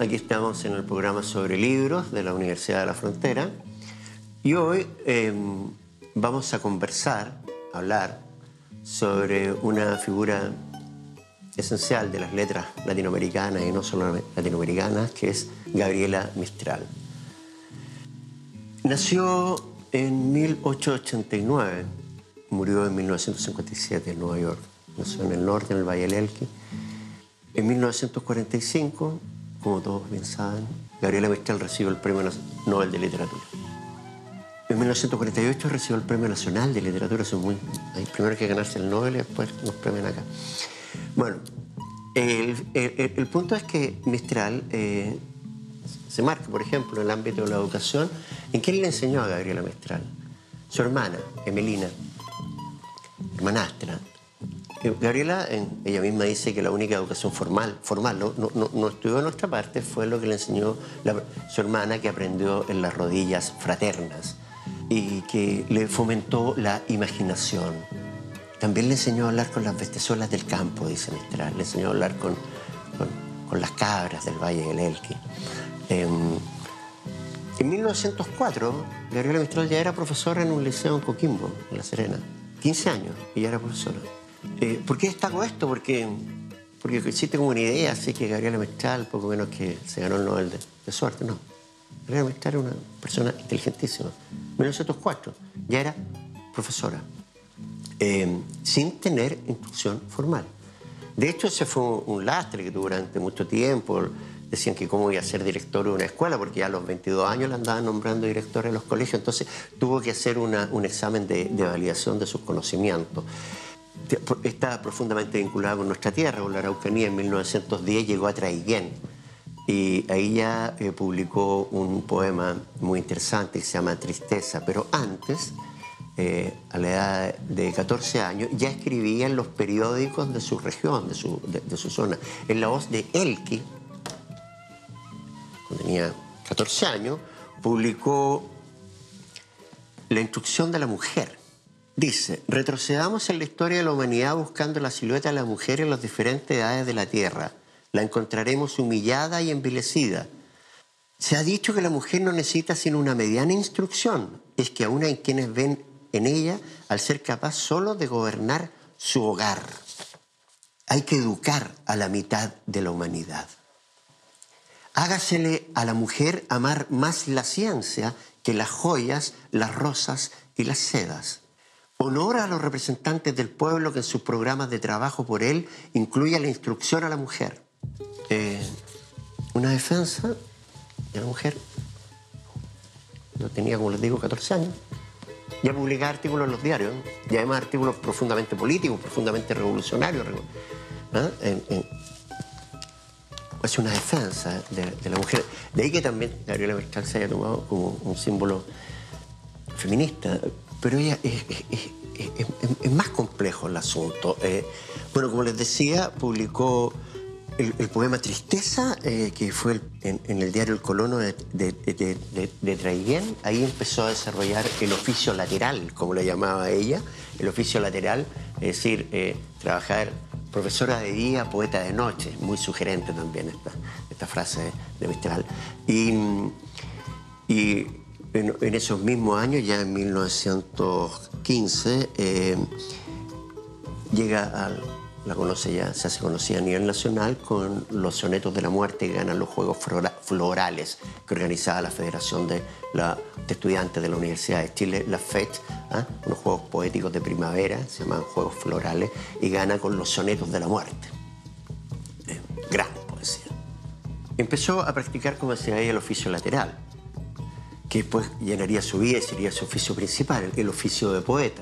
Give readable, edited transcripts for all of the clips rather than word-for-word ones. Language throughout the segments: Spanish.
aquí estamos en el programa sobre libros de la Universidad de la Frontera y hoy vamos a conversar, a hablar sobre una figura esencial de las letras latinoamericanas y no solo latinoamericanas, que es Gabriela Mistral. Nació en 1889, murió en 1957 en Nueva York. Nació en el norte, en el Valle del Elqui. En 1945, como todos bien saben, Gabriela Mistral recibió el Premio Nobel de Literatura. En 1948 recibió el Premio Nacional de Literatura. Hay primero que ganarse el Nobel y después nos premian acá. Bueno, el punto es que Mistral se marca, por ejemplo, en el ámbito de la educación. ¿En qué le enseñó a Gabriela Mistral? Su hermana, Emelina, hermanastra. Gabriela, ella misma dice que la única educación formal, no estudió en otra parte, fue lo que le enseñó su hermana, que aprendió en las rodillas fraternas y que le fomentó la imaginación. También le enseñó a hablar con las bestezuelas del campo, dice Mistral. Le enseñó a hablar con las cabras del Valle del Elqui. En 1904, Gabriela Mistral ya era profesora en un liceo en Coquimbo, en La Serena. 15 años y ya era profesora. ¿Por qué destaco esto? Porque existe como una idea, así que Gabriela Mistral, poco menos que se ganó el Nobel de suerte. No. Gabriela Mistral era una persona inteligentísima. En 1904 ya era profesora, sin tener instrucción formal. De hecho, ese fue un lastre que tuvo durante mucho tiempo. Decían que cómo iba a ser director de una escuela, porque ya a los 22 años la andaban nombrando directora de los colegios. Entonces tuvo que hacer un examen de validación de sus conocimientos. Está profundamente vinculada con nuestra tierra, con la Araucanía. En 1910 llegó a Traiguén y ahí ya publicó un poema muy interesante que se llama Tristeza. Pero antes, a la edad de 14 años, ya escribía en los periódicos de su región, de su zona. En La Voz de Elqui, cuando tenía 14 años, publicó La instrucción de la mujer. Dice: retrocedamos en la historia de la humanidad buscando la silueta de la mujer en las diferentes edades de la tierra. La encontraremos humillada y envilecida. Se ha dicho que la mujer no necesita sino una mediana instrucción. Es que aún hay quienes ven en ella al ser capaz solo de gobernar su hogar. Hay que educar a la mitad de la humanidad. Hágasele a la mujer amar más la ciencia que las joyas, las rosas y las sedas. Honora a los representantes del pueblo que en sus programas de trabajo por él incluya la instrucción a la mujer. Una defensa de la mujer. Yo tenía, como les digo, 14 años. Ya publicaba artículos en los diarios, y además artículos profundamente políticos, profundamente revolucionarios. Es una defensa de la mujer. De ahí que también Gabriela Mistral se haya tomado como un símbolo feminista. Pero ella es más complejo el asunto. Bueno, como les decía, publicó el poema Tristeza, que fue en el diario El Colono de Traiguén. Ahí empezó a desarrollar el oficio lateral, como le llamaba ella, el oficio lateral, es decir, trabajar profesora de día, poeta de noche. Muy sugerente también esta frase de Mistral. Y en esos mismos años, ya en 1915, la conoce ya, se hace conocida a nivel nacional con los sonetos de la muerte, que ganan los Juegos Florales que organizaba la Federación de Estudiantes de la Universidad de Chile, la FET, unos juegos poéticos de primavera, se llaman Juegos Florales, y gana con los sonetos de la muerte. Gran poesía. Empezó a practicar, como decía ella, el oficio lateral, que después llenaría su vida y sería su oficio principal, el oficio de poeta.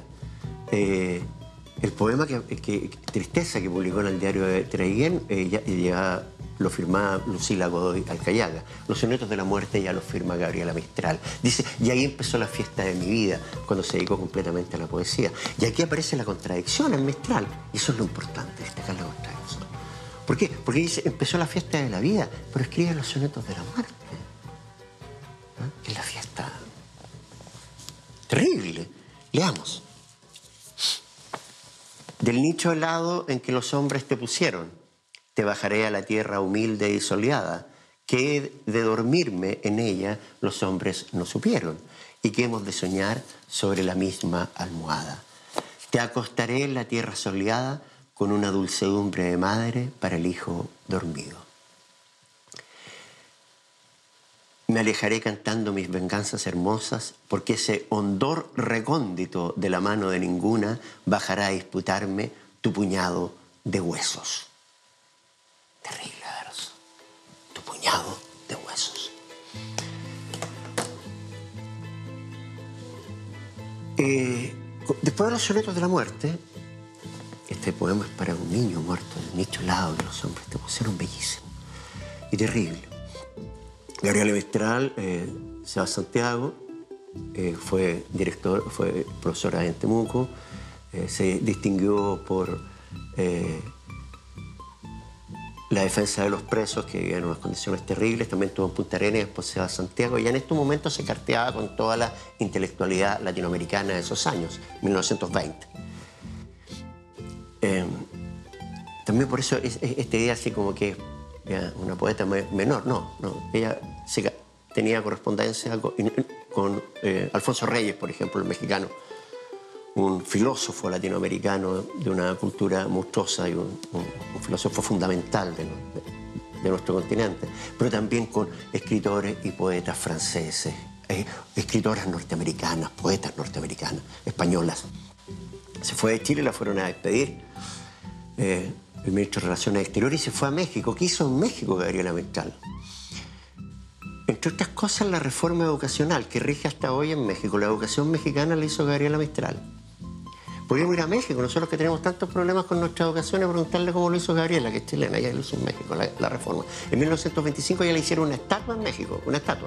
El poema Tristeza, que publicó en el diario de Traiguén, ya lo firmaba Lucila Godoy Alcayaga. Los sonetos de la muerte ya los firma Gabriela Mistral. Dice, y ahí empezó la fiesta de mi vida, cuando se dedicó completamente a la poesía. Y aquí aparece la contradicción en Mistral, y eso es lo importante, destacar la contradicción. ¿Por qué? Porque dice, empezó la fiesta de la vida, pero escribe los sonetos de la muerte. Que es la fiesta terrible. Leamos. Del nicho helado en que los hombres te pusieron, te bajaré a la tierra humilde y soleada, que de dormirme en ella los hombres no supieron, y que hemos de soñar sobre la misma almohada. Te acostaré en la tierra soleada con una dulcedumbre de madre para el hijo dormido. Me alejaré cantando mis venganzas hermosas, porque ese hondor recóndito de la mano de ninguna bajará a disputarme tu puñado de huesos. Terrible verso. Tu puñado de huesos. Después de los sonetos de la muerte, este poema es para un niño muerto, el nicho lado de los hombres, te pusieron bellísimo y terrible. Gabriela Mistral se va a Santiago, fue profesora en Temuco, se distinguió por la defensa de los presos que vivían en unas condiciones terribles, también estuvo en Punta Arenas y después se va a Santiago, y en estos momentos se carteaba con toda la intelectualidad latinoamericana de esos años, 1920. También por eso esta idea así como que una poeta menor, no, ella tenía correspondencia con Alfonso Reyes, por ejemplo, el mexicano, un filósofo latinoamericano de una cultura monstruosa y un filósofo fundamental de nuestro continente, pero también con escritores y poetas franceses, escritoras norteamericanas, poetas norteamericanas, españolas. Se fue de Chile, la fueron a despedir el ministro de Relaciones Exteriores, y se fue a México. ¿Qué hizo en México Gabriela Mistral? Entre otras cosas, la reforma educacional que rige hasta hoy en México. La educación mexicana la hizo Gabriela Mistral. Podríamos ir a México, nosotros que tenemos tantos problemas con nuestra educación, y preguntarle cómo lo hizo Gabriela, que es chilena, ella lo hizo en México, la reforma. En 1925 ya le hicieron una estatua en México, una estatua.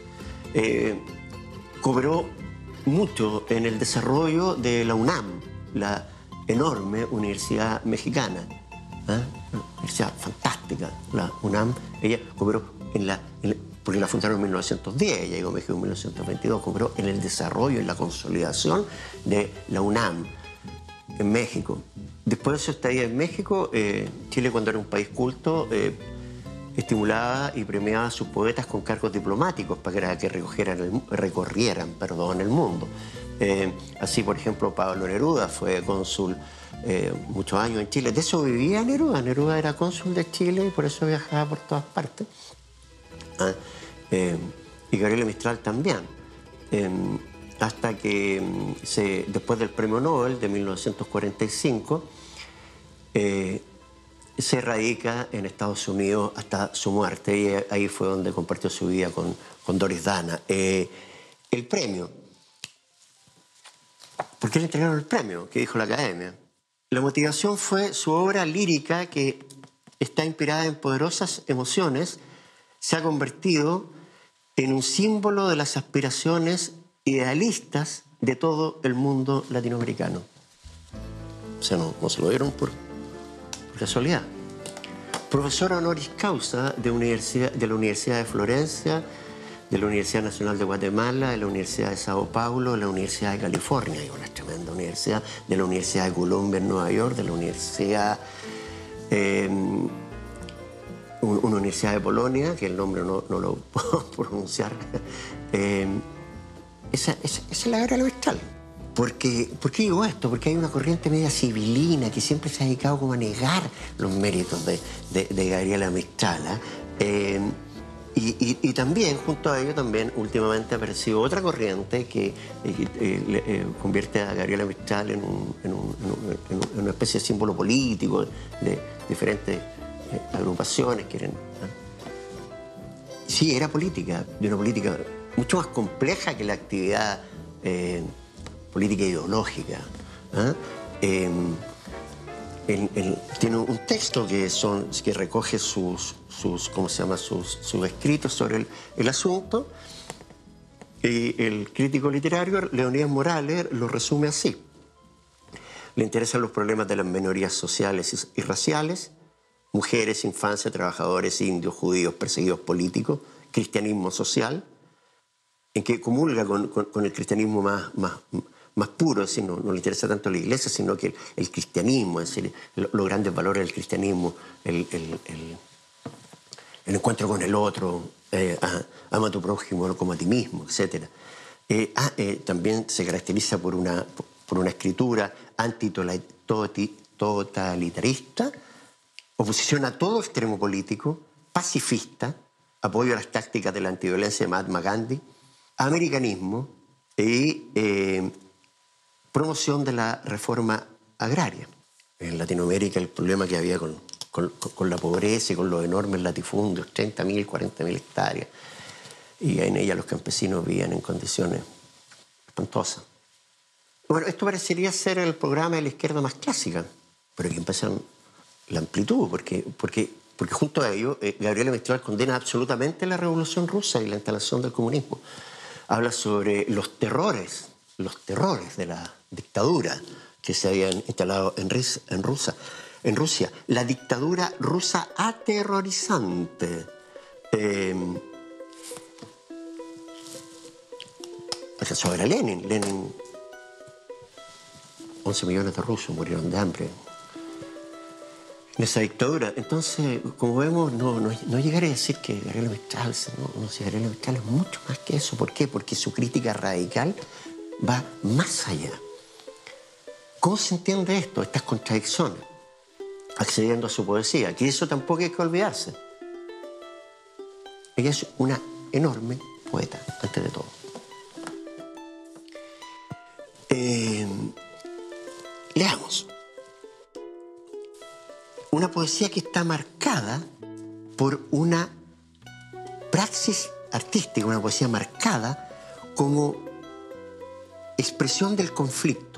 Cobró mucho en el desarrollo de la UNAM, la enorme universidad mexicana. Una universidad fantástica, la UNAM. Ella cooperó porque la fundaron en 1910, ella llegó a México en 1922, cooperó en el desarrollo, en la consolidación de la UNAM en México. Después de su estadía en México, Chile, cuando era un país culto, estimulaba y premiaba a sus poetas con cargos diplomáticos para que recorrieran el mundo. Así, por ejemplo, Pablo Neruda fue cónsul muchos años en Chile. De eso vivía Neruda. Neruda era cónsul de Chile y por eso viajaba por todas partes. Y Gabriela Mistral también. Hasta que después del Premio Nobel de 1945, se radica en Estados Unidos hasta su muerte, y ahí fue donde compartió su vida con Doris Dana. El premio. ¿Por qué le entregaron el premio? ¿Qué dijo la Academia? La motivación fue su obra lírica, que está inspirada en poderosas emociones, se ha convertido en un símbolo de las aspiraciones idealistas de todo el mundo latinoamericano. O sea, no se lo dieron por casualidad. Profesora honoris causa de la Universidad de Florencia, de la Universidad Nacional de Guatemala, de la Universidad de Sao Paulo, de la Universidad de California, y una tremenda universidad, de la Universidad de Columbia en Nueva York, de la Universidad, una universidad de Polonia, que el nombre no lo puedo pronunciar. Esa es la Gabriela Mistral. ¿Por qué digo esto? Porque hay una corriente media civilina que siempre se ha dedicado como a negar los méritos de Gabriela Mistral. Y también, junto a ello, también últimamente ha aparecido otra corriente que convierte a Gabriela Mistral en una especie de símbolo político de diferentes agrupaciones. Sí, era política, de una política mucho más compleja que la actividad política ideológica. Tiene un texto que recoge sus escritos sobre el asunto, y el crítico literario Leonidas Morales lo resume así. Le interesan los problemas de las minorías sociales y raciales, mujeres, infancia, trabajadores, indios, judíos, perseguidos políticos, cristianismo social, en que comulga con el cristianismo más puro, es decir, no le interesa tanto la iglesia, sino que el cristianismo, es decir, los grandes valores del cristianismo, el encuentro con el otro, ama a tu prójimo como a ti mismo, etc. También se caracteriza por una escritura antitotalitarista, oposición a todo extremo político, pacifista, apoyo a las tácticas de la antiviolencia de Mahatma Gandhi, americanismo y promoción de la reforma agraria. En Latinoamérica el problema que había con la pobreza y con los enormes latifundios, 30.000, 40.000 hectáreas, y en ella los campesinos vivían en condiciones espantosas. Bueno, esto parecería ser el programa de la izquierda más clásica, pero aquí empieza la amplitud, porque junto a ello Gabriela Mistral condena absolutamente la Revolución Rusa y la instalación del comunismo. Habla sobre los terrores de la dictadura que se habían instalado en Rusia. La dictadura rusa aterrorizante. Sobre Lenin, 11 millones de rusos murieron de hambre en esa dictadura. Entonces, como vemos, no llegaré a decir que Gabriela Mistral, si Gabriela Mistral es mucho más que eso. ¿Por qué? Porque su crítica radical va más allá. ¿Cómo se entiende esto? Estas contradicciones, accediendo a su poesía, que eso tampoco hay que olvidarse. Ella es una enorme poeta, antes de todo. Leamos. Una poesía que está marcada por una praxis artística, una poesía marcada como expresión del conflicto.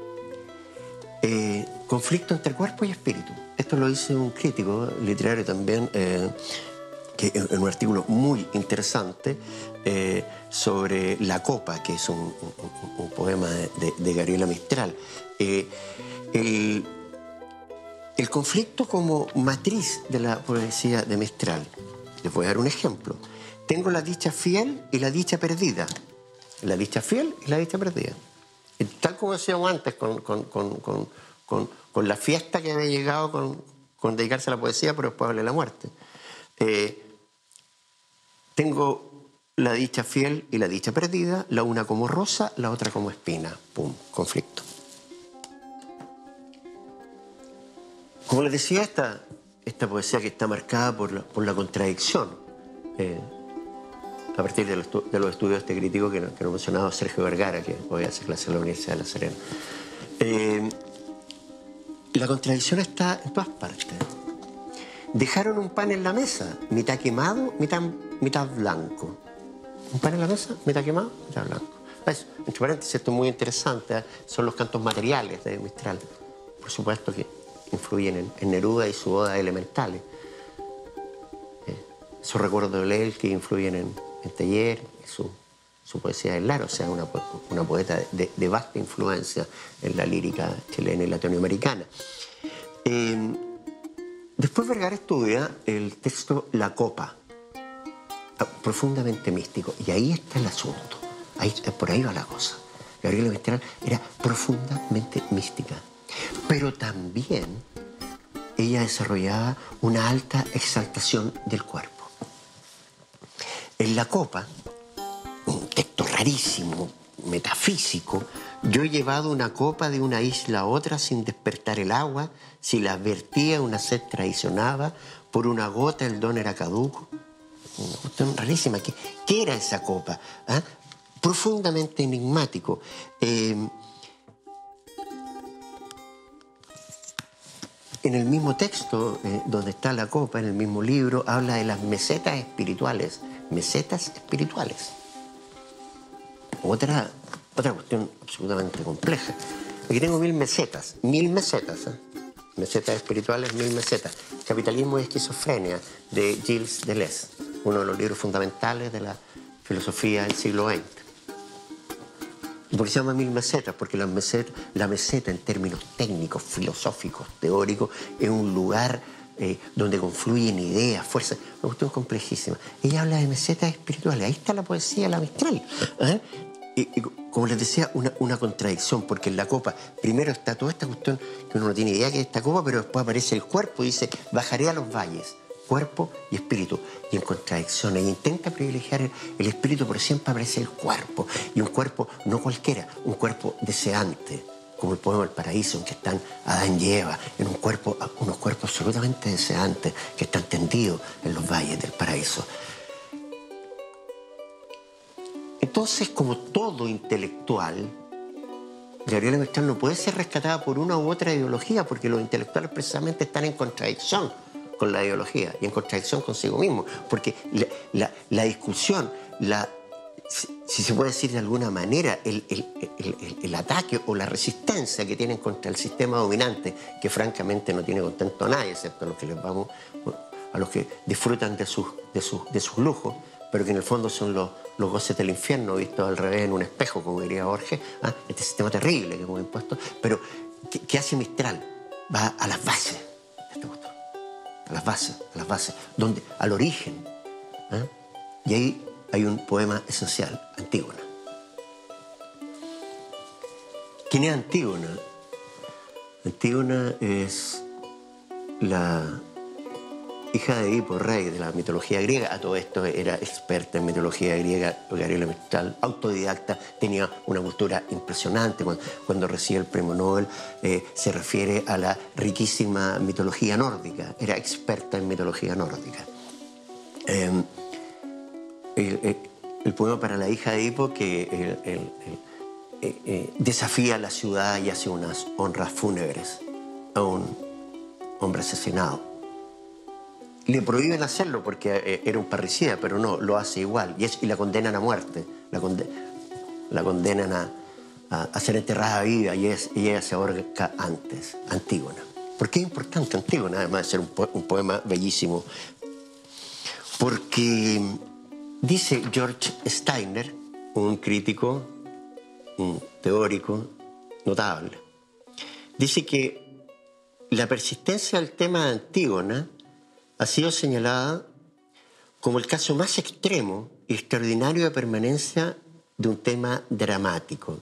Conflicto entre cuerpo y espíritu. Esto lo dice un crítico literario también, que en un artículo muy interesante sobre La Copa, que es un poema de Gabriela Mistral. El conflicto como matriz de la poesía de Mistral. Les voy a dar un ejemplo. Tengo la dicha fiel y la dicha perdida. La dicha fiel y la dicha perdida. Y tal como decíamos antes con la fiesta que había llegado con dedicarse a la poesía, pero después hablé de la muerte. Tengo la dicha fiel y la dicha perdida, la una como rosa, la otra como espina. Pum, conflicto. Como les decía, esta poesía que está marcada por la contradicción, a partir de los estudios de este crítico que nos mencionaba Sergio Vergara, que hoy hace clase en la Universidad de La Serena. La contradicción está en todas partes. Dejaron un pan en la mesa, mitad quemado, mitad blanco. Un pan en la mesa, mitad quemado, mitad blanco. Eso, entre paréntesis, esto es muy interesante, son los cantos materiales de Mistral. Por supuesto que influyen en Neruda y su Oda Elementales. Esos recuerdos de él que influyen en Teillier y su poesía del Lar, o sea, una poeta de vasta influencia en la lírica chilena y latinoamericana. Después Vergara estudia el texto La Copa, profundamente místico, y ahí está el asunto, por ahí va la cosa. Gabriela Mistral era profundamente mística, pero también ella desarrollaba una alta exaltación del cuerpo. En La Copa, un texto rarísimo, metafísico, yo he llevado una copa de una isla a otra sin despertar el agua, si la vertía una sed traicionaba, por una gota el don era caduco. Una cuestión rarísima. ¿Qué era esa copa? ¿Ah? Profundamente enigmático. En el mismo texto donde está la copa, en el mismo libro, habla de las mesetas espirituales. Mesetas espirituales. Otra cuestión absolutamente compleja. Aquí tengo 1000 mesetas. 1000 mesetas. Mesetas espirituales, 1000 mesetas. Capitalismo y esquizofrenia, de Gilles Deleuze, uno de los libros fundamentales de la filosofía del siglo XX. ¿Y por qué se llama 1000 mesetas? Porque la meseta en términos técnicos, filosóficos, teóricos, es un lugar donde confluyen ideas, fuerzas, una cuestión complejísima. Ella habla de mesetas espirituales, ahí está la poesía de la Mistral. Y como les decía, una contradicción, porque en la copa primero está toda esta cuestión que uno no tiene idea que es esta copa, pero después aparece el cuerpo y dice, bajaré a los valles. cuerpo y espíritu, y en contradicciones, y intenta privilegiar el espíritu, pero siempre aparece el cuerpo, y un cuerpo no cualquiera, un cuerpo deseante, como el poema El Paraíso, en que están Adán y Eva, en unos cuerpos absolutamente deseantes, que están tendidos en los valles del paraíso. Entonces, como todo intelectual, Gabriela Mistral no puede ser rescatada por una u otra ideología, porque los intelectuales precisamente están en contradicción con la ideología y en contradicción consigo mismo, porque la discusión, si se puede decir de alguna manera, el ataque o la resistencia que tienen contra el sistema dominante, que francamente no tiene contento a nadie, excepto a los que disfrutan de sus lujos, pero que en el fondo son los goces del infierno vistos al revés en un espejo, como diría Borges, este sistema terrible que hemos impuesto. Pero ¿qué hace Mistral? Va a las bases de este gusto, a las bases, al origen. Y ahí hay un poema esencial, Antígona. ¿Quién es Antígona? Antígona es la hija de Edipo, rey de la mitología griega. A todo esto era experta en mitología griega. Gabriela Mistral, autodidacta, tenía una cultura impresionante. Cuando recibe el premio Nobel se refiere a la riquísima mitología nórdica. Era experta en mitología nórdica. El poema para la hija de Edipo, que desafía a la ciudad y hace unas honras fúnebres a un hombre asesinado. Le prohíben hacerlo porque era un parricida, pero no, lo hace igual. Y la condenan a muerte. La condenan a ser enterrada viva y ella se ahorca antes. Antígona. ¿Por qué es importante Antígona, además de ser un poema bellísimo? Porque dice George Steiner, un crítico, un teórico notable, dice que la persistencia del tema de Antígona ha sido señalada como el caso más extremo y extraordinario de permanencia de un tema dramático.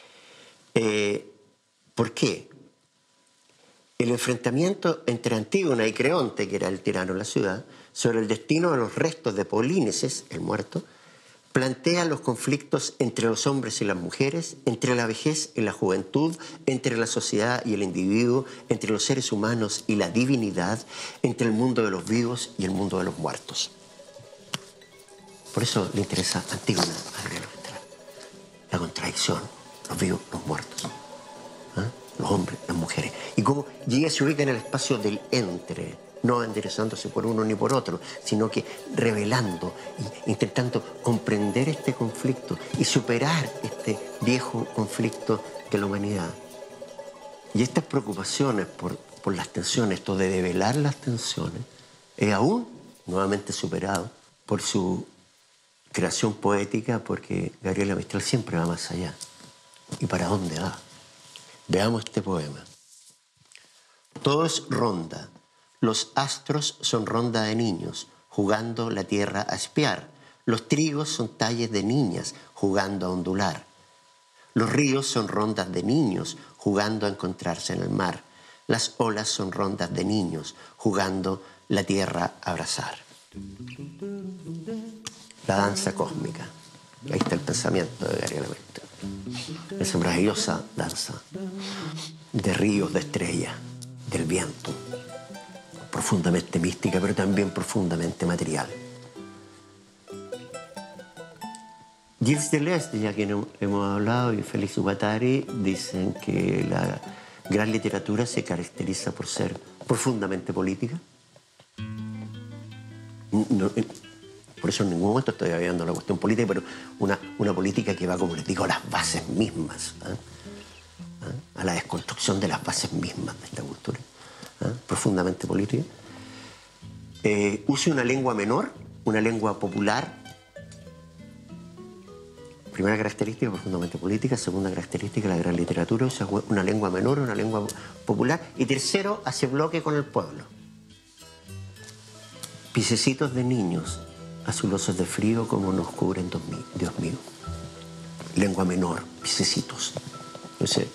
¿Por qué? El enfrentamiento entre Antígona y Creonte, que era el tirano de la ciudad, sobre el destino de los restos de Polínices, el muerto, plantea los conflictos entre los hombres y las mujeres, entre la vejez y la juventud, entre la sociedad y el individuo, entre los seres humanos y la divinidad, entre el mundo de los vivos y el mundo de los muertos. Por eso le interesa Antígona a Gabriela Mistral. La contradicción, los vivos, los muertos, los hombres, las mujeres. Y ella se ubica en el espacio del entre, no enderezándose por uno ni por otro, sino que revelando, intentando comprender este conflicto y superar este viejo conflicto de la humanidad. Y estas preocupaciones por las tensiones, esto de develar las tensiones, es aún nuevamente superado por su creación poética, porque Gabriela Mistral siempre va más allá. ¿Y para dónde va? Veamos este poema. Todo es ronda. Los astros son ronda de niños, jugando la tierra a espiar. Los trigos son talles de niñas, jugando a ondular. Los ríos son rondas de niños, jugando a encontrarse en el mar. Las olas son rondas de niños, jugando la tierra a abrazar. La danza cósmica. Ahí está el pensamiento de Gabriela Mistral. Esa maravillosa danza de ríos, de estrellas, del viento. Profundamente mística, pero también profundamente material. Gilles Deleuze, ya que hemos hablado, y Félix Guattari dicen que la gran literatura se caracteriza por ser profundamente política. Por eso en ningún momento estoy hablando de la cuestión política, pero una política que va, como les digo, a las bases mismas, a la desconstrucción de las bases mismas de esta cultura, profundamente política. Use una lengua menor, una lengua popular. Primera característica, profundamente política. Segunda característica, la gran literatura. Usa una lengua menor, una lengua popular. Y tercero, hace bloque con el pueblo. Piececitos de niños, azulosos de frío como nos cubren, Dios mío. Lengua menor, piececitos. No sé,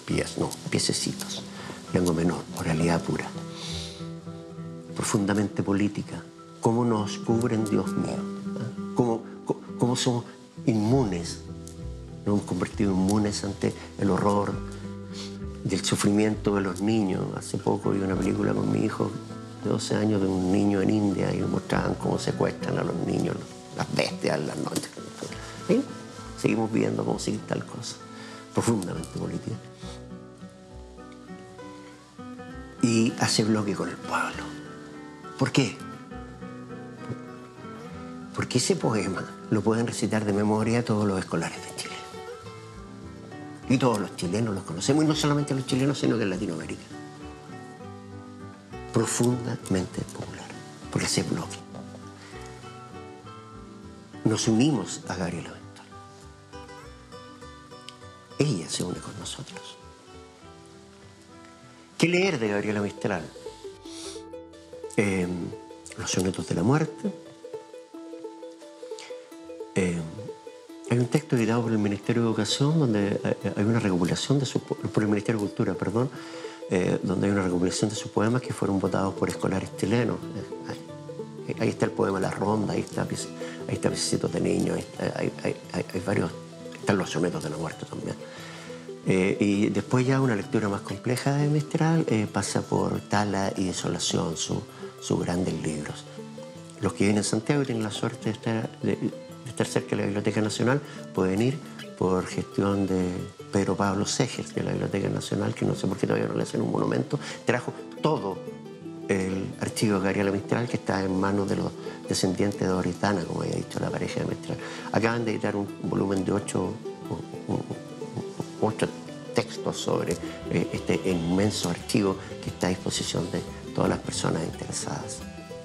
piececitos. Lengua menor, oralidad pura. Profundamente política, cómo nos cubren, Dios mío, ¿ah? Cómo somos inmunes, nos hemos convertido inmunes ante el horror del sufrimiento de los niños. Hace poco vi una película con mi hijo de 12 años de un niño en India y mostraban cómo secuestran a los niños, las bestias en las noches. ¿Sí? Seguimos viendo cómo sigue tal cosa, profundamente política. Y hace bloque con el pueblo. ¿Por qué? Porque ese poema lo pueden recitar de memoria todos los escolares de Chile. Y todos los chilenos los conocemos, y no solamente los chilenos, sino que en Latinoamérica. Profundamente popular, porque hace bloque. Nos unimos a Gabriela Mistral. Ella se une con nosotros. ¿Qué leer de Gabriela Mistral? Los sonetos de la muerte. Hay un texto editado por el Ministerio de Educación donde hay una recopilación de por el Ministerio de Cultura, perdón, donde hay una recopilación de sus poemas que fueron votados por escolares chilenos. Ahí está el poema La Ronda, ahí está Pececitos de Niño, hay varios, están los sonetos de la muerte también. Y después ya una lectura más compleja de Mistral pasa por Tala y Desolación, sus grandes libros. Los que viven en Santiago y tienen la suerte de estar cerca de la Biblioteca Nacional pueden ir por gestión de Pedro Pablo Segers de la Biblioteca Nacional, que no sé por qué todavía no le hacen un monumento. Trajo todo el archivo de Gabriela Mistral, que está en manos de los descendientes de Oritana, como había dicho la pareja de Mistral. Acaban de editar un volumen de 8 textos sobre este inmenso archivo que está a disposición de todas las personas interesadas.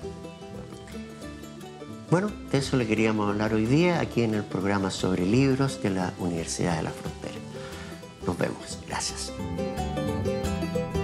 Bueno, de eso le queríamos hablar hoy día aquí en el programa sobre libros de la Universidad de la Frontera. Nos vemos. Gracias.